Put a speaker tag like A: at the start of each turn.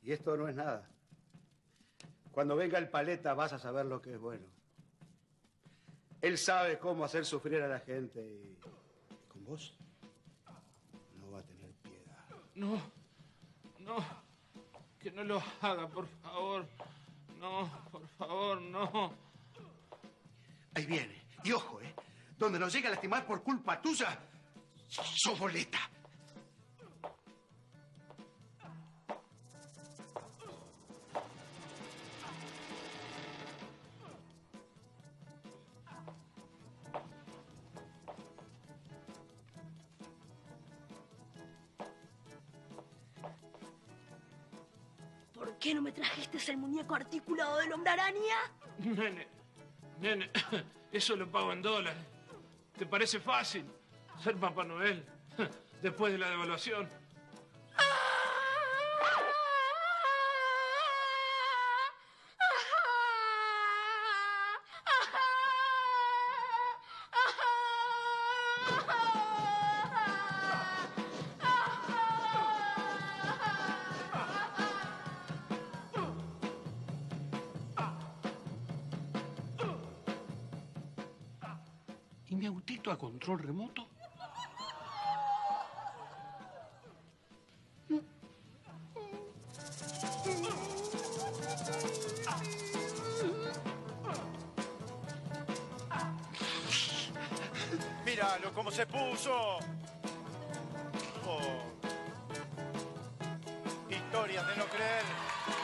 A: Y esto no es nada. Cuando venga el paleta vas a saber lo que es bueno. Él sabe cómo hacer sufrir a la gente y con vos no va a tener piedad.
B: No, que no lo haga, por favor. No, por favor, no.
A: Ahí viene. Y ojo, donde nos llega a lastimar por culpa tuya, sos boleta.
C: ¿Por qué no me trajiste el muñeco articulado del Hombre Araña?
B: Nene, eso lo pago en dólares. ¿Te parece fácil ser Papá Noel después de la devaluación? ¿Y mi autito a control remoto?
D: Míralo cómo se puso. Oh. Historias de no creer.